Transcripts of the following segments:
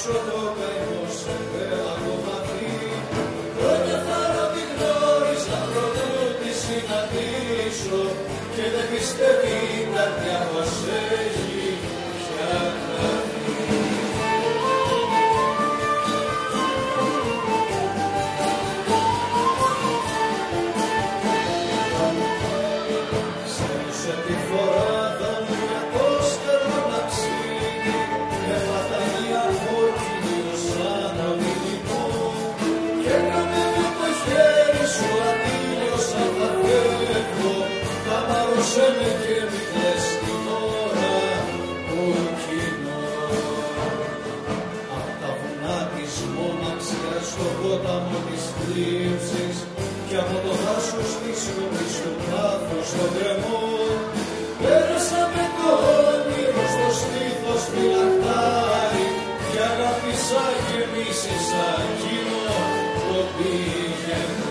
πίσω το καημό σε πέλαγο βαθύ. Χρόνια θάρρα τη γνώρισα πρωτού τη συναντήσω και δεν πιστεύει η καρδιά πως έχει πια χαθεί. Σε τη φοράδα μου για το στερό να ψήνει έμαθα μια κόκκινη σαν αμυντικό και έκαμε με το χέρι σου αντίλωσα θα φεύγω καμάρωσε με και μη κλαις την ώρα που κοινώ. Απ' τα βουνά της μοναξιάς στο ποταμό της θλίψης κι από το δάσος της σιωπής του πάθους στον κρεμό πέρασα με το όνειρο στο στήθος φυλακτάρι κι αγάπησα γεμίσισα εκείνο το πήγαινο.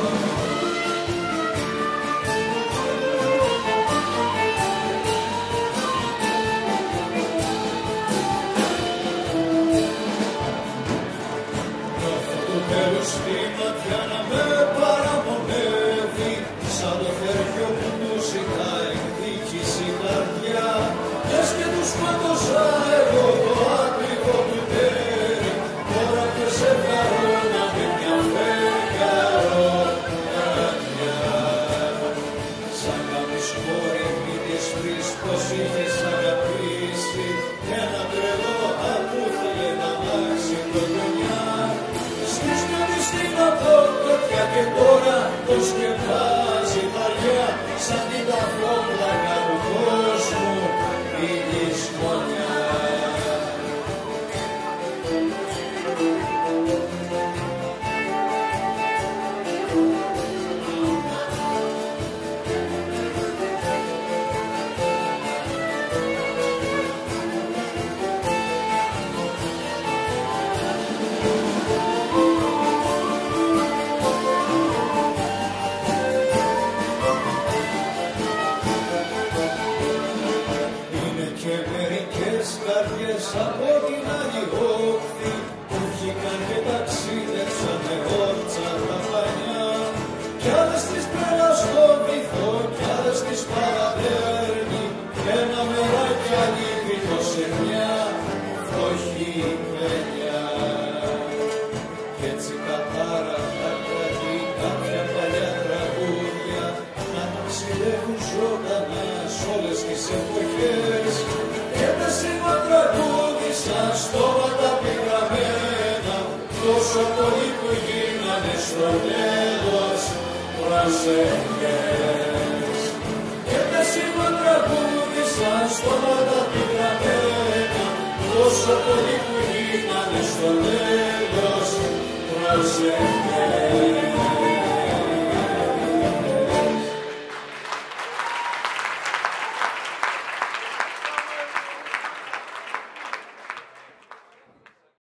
Νιώθω του τέλους στη ματιά να με παραμονεύει σαν το χέρι που του ζητάει εκδίκηση η καρδιά μιας και του σκότωσα εγώ το άκρηγο του τέρι τώρα και σε καρόνα με μια φεγγαρό καρδιά. Σαν καμίς χώρη μη της βρεις πως είχες αγαπήσει και ένα τρελό που θέλε να αλλάξει το γωνιά στήσκω τη στην απόκοπια και τώρα το σκεφάζει βαριά σαν την ταφόπλακα του κόσμου η δυσμονιά. Είναι και μερικές καρδιές από την άλλη όχθη που βγήκαν και ταξίδεψαν με όρτσα τα πανιά κι άλλες τις τρέλα στο βυθό κι άλλες τις παραδέρνει ένα μεράκι αλήθικο σε μια φτωχή παιδιά. Κι έτσι κατάραφα κρατεί κάποια παλιά τραγούδια να ταξιδεύουν ζωντανά σ' όλες τις εποχές και τα σήμα τραγούδισαν στόματα πικραμένα τόσο πολύ που γίνανε στο τέλος πρασενιές. Και τα σήμα τραγούδισαν στόματα πικραμένα τόσο πολύ που